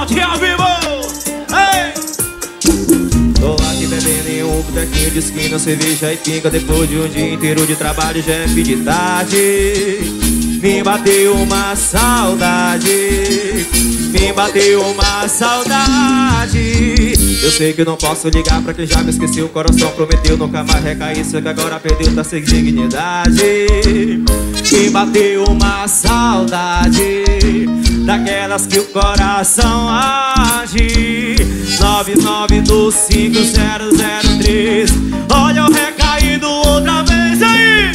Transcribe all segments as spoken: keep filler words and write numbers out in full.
Shot ao vivo. Ei! Tô aqui bebendo em um botequinho de esquina, cerveja e pinga. Depois de um dia inteiro de trabalho já é fim de tarde. Me bateu uma saudade, me bateu uma saudade. Eu sei que não posso ligar pra quem já me esqueceu. O coração prometeu nunca mais recair, só que agora perdeu, tá sem dignidade. Me bateu uma saudade, daquelas que o coração age. Nove nove dois cinco zero zero três. Olha eu recaindo outra vez aí.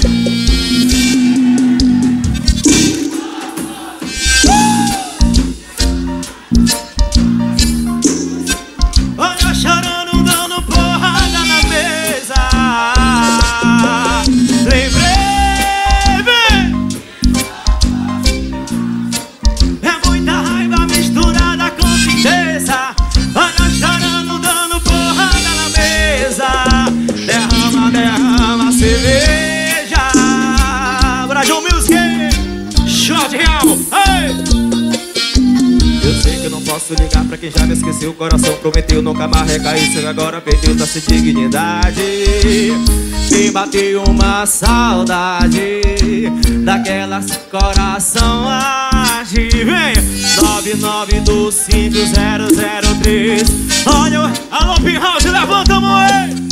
Olha chorando, dando porrada na mesa. Lembrei, vem. É muita raiva misturada com tristeza. Olha chorando, dando porrada na mesa. Derrama, derrama cerveja. Brasil Music, shot real, ei! Eu sei que eu não posso ligar pra quem já me esqueceu. O coração prometeu nunca mais recair, só que agora perdeu, tá sem dignidade. Me bateu uma saudade, daquelas que o coração age. Vem! nove nove dois cinco zero zero três. Olha, alô Pinhouse, levanta a mão aí!